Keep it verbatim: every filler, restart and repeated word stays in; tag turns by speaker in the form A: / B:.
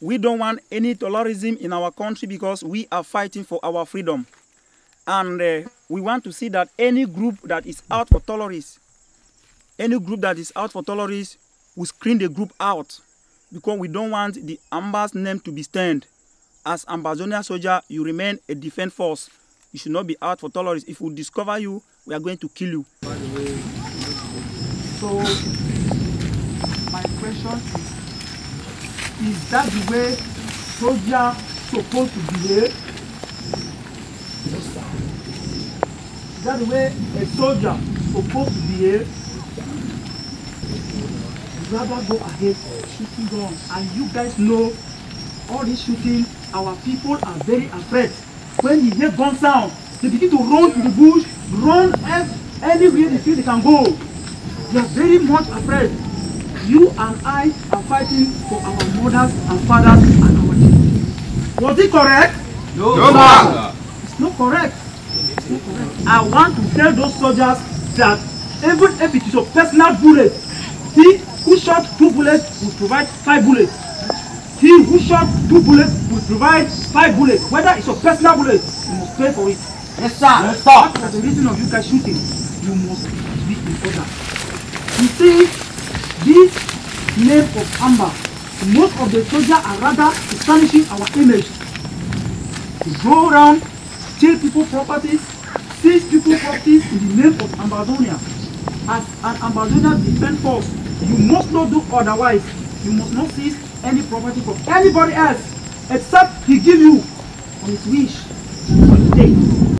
A: we don't want any terrorism in our country because we are fighting for our freedom. And uh, we want to see that any group that is out for terrorists, any group that is out for terrorists, we screen the group out because we don't want the Amba's name to be stained. As Ambazonian soldier, you remain a defense force. You should not be out for terrorists. If we discover you, we are going to kill you. So, my question is, is that the way soldiers supposed to behave? Is that the way a soldier supposed to behave? Rather go ahead shooting guns, and you guys know all this shooting, our people are very afraid. When you hear gun sound, they begin to run to the bush, run anywhere they feel they can go. They are very much afraid. You and I are fighting for our mothers and fathers and our children. Was it correct?
B: No,
A: no, no. It's not correct. It's not correct. I want to tell those soldiers that even if it is a personal bullet, he who shot two bullets will provide five bullets. He who shot two bullets will provide five bullets. Whether it's a personal bullet, you must pay for it.
B: Yes, sir.
A: Yes, sir. After the reason of you guys shooting, you must be in order. You see, this name of Amba, most of the soldiers are rather establishing our image. We go around, steal people's properties, seize people's properties in the name of Ambazonia. As an Ambazonian defense force, you must not do otherwise. You must not seize any property from anybody else except he give you on his wish on his day.